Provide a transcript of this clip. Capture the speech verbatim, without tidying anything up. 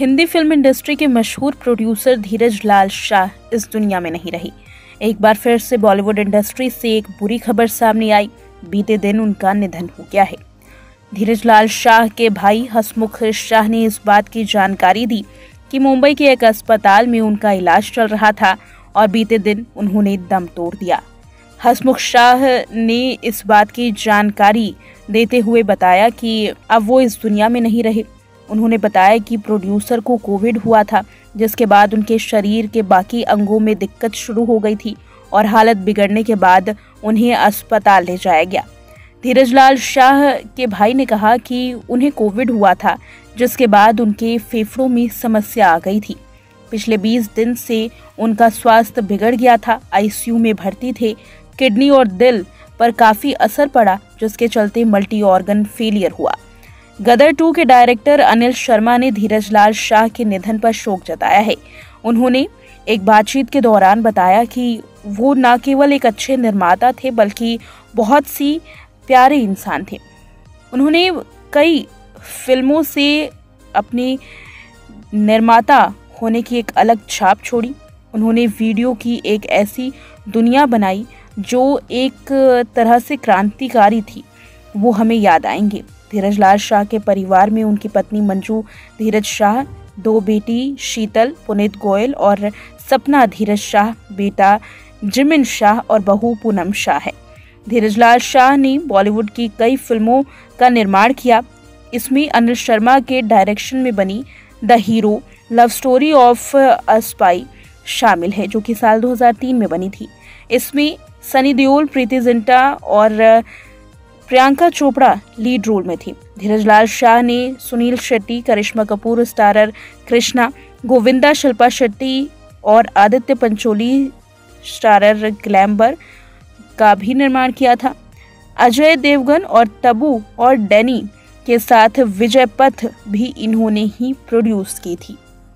Hindi film industry के मशहूर producer धीरज लाल शाह इस दुनिया में नहीं रही। एक बार फिर से बॉलीवुड इंडस्ट्री से एक बुरी खबर सामने आई। बीते दिन उनका निधन हो गया है। धीरज लाल शाह के भाई हसमुख शाह ने इस बात की जानकारी दी कि मुंबई के एक अस्पताल में उनका इलाज चल रहा था और बीते दिन उन्होंने दम तोड़ दिया। हसमुख शाह ने इस बात की जानकारी देते हुए बताया कि अब वो इस दुनिया में नहीं रहे। उन्होंने बताया कि प्रोड्यूसर को कोविड हुआ था, जिसके बाद उनके शरीर के बाकी अंगों में दिक्कत शुरू हो गई थी और हालत बिगड़ने के बाद उन्हें अस्पताल ले जाया गया। धीरज लाल शाह के भाई ने कहा कि उन्हें कोविड हुआ था, जिसके बाद उनके फेफड़ों में समस्या आ गई थी। पिछले बीस दिन से उनका स्वास्थ्य बिगड़ गया था। आईसीयू में भर्ती थे। किडनी और दिल पर काफी असर पड़ा, जिसके चलते मल्टी ऑर्गन फेलियर हुआ। गदर टू के डायरेक्टर अनिल शर्मा ने धीरज लाल शाह के निधन पर शोक जताया है। उन्होंने एक बातचीत के दौरान बताया कि वो न केवल एक अच्छे निर्माता थे, बल्कि बहुत सी प्यारे इंसान थे। उन्होंने कई फिल्मों से अपनी निर्माता होने की एक अलग छाप छोड़ी। उन्होंने वीडियो की एक ऐसी दुनिया बनाई जो एक तरह से क्रांतिकारी थी। वो हमें याद आएंगे। धीरज लाल शाह के परिवार में उनकी पत्नी मंजू धीरज शाह, दो बेटी शीतल, पुनीत गोयल और सपना धीरज शाह, बेटा जिमिन शाह और बहू पूनम शाह है। धीरज लाल शाह ने बॉलीवुड की कई फिल्मों का निर्माण किया। इसमें अनिल शर्मा के डायरेक्शन में बनी the hero, love story of a spy शामिल है, जो कि साल दो हज़ार तीन में बनी थी। इसमें सनी देओल, प्रीति जिंटा और प्रियंका चोपड़ा लीड रोल में थी। धीरज लाल शाह ने सुनील शेट्टी, करिश्मा कपूर स्टारर कृष्णा, गोविंदा, शिल्पा शेट्टी और आदित्य पंचोली स्टारर ग्लैमर का भी निर्माण किया था। अजय देवगन और तब्बू और डैनी के साथ विजय पथ भी इन्होंने ही प्रोड्यूस की थी।